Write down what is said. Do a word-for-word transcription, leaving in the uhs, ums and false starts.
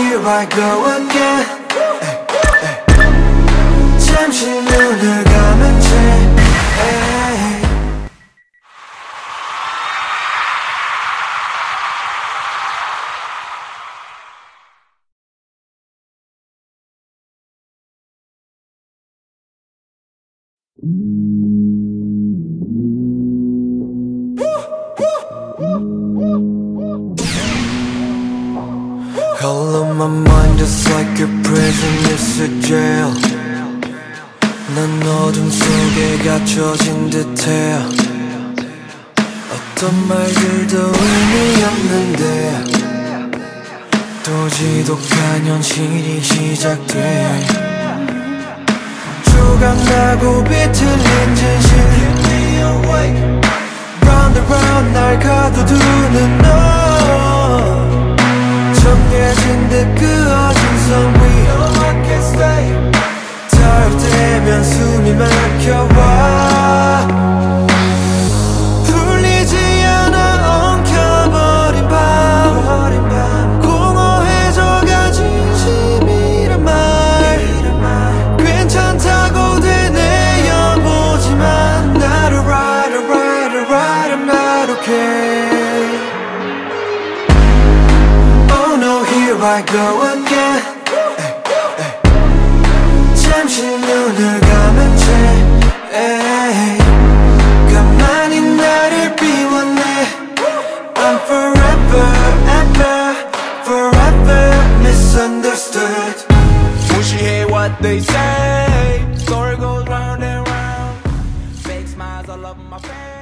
here I go again. 잠시 눈을 감은 채 All of my mind just like a prison, it's a jail. 난 어둠 속에 갇혀진 듯해. 어떤 말들도 의미 없는데 또 지독한 현실이 시작돼. 조각나고 비틀린 진실 Keep me awake. Round and round 날 가둬두는 너. 정해진 듯 그어진 선 위 No I can't stay. 닿을 때면 숨이 막혀와. 풀리지 않아 엉켜버린 밤. 공허해져가 진심이란 말. 괜찮다고 되뇌어보지만 Not alright, alright, alright, I'm not okay. Oh no, here I go again. 잠시 눈을 감은 채 가만히 나를 비웠네. I'm forever, ever, forever misunderstood. 무시해 what they say. Story goes round and round. Fake smiles all over my face.